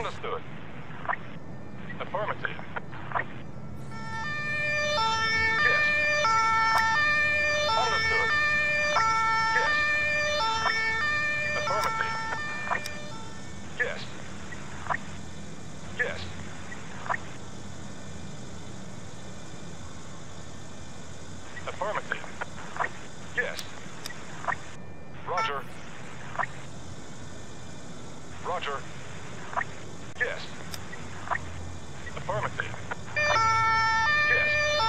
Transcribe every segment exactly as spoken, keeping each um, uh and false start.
Understood. Affirmative. Yes. Understood. Yes. Affirmative. Yes. Yes. Affirmative. Yes. Roger. Roger. Yes. Affirmative. Yes.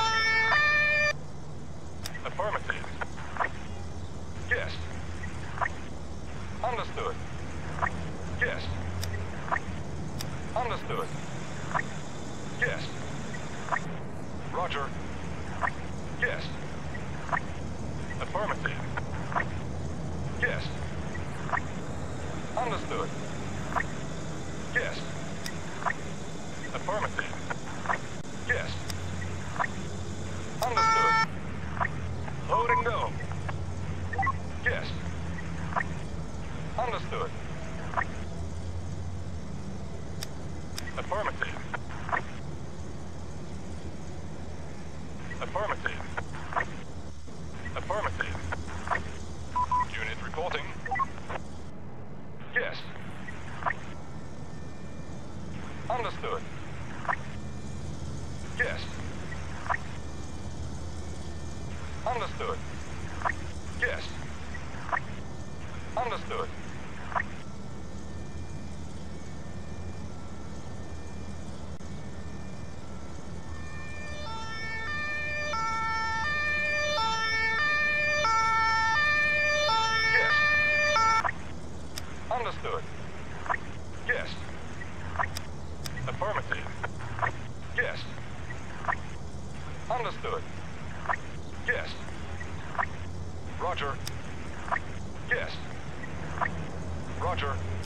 Affirmative. Yes. Understood. Yes. Understood. Yes. Roger. Yes. Affirmative. Yes. Understood. Yes. Affirmative. Yes. Understood. Load and go. Yes. Understood. Affirmative. Affirmative. Affirmative. Unit reporting. Yes. Understood. Yes. Understood. Yes. Understood. Yes. Understood. Yes. Affirmative. Yes. Understood. Yes. Roger. Yes. Roger.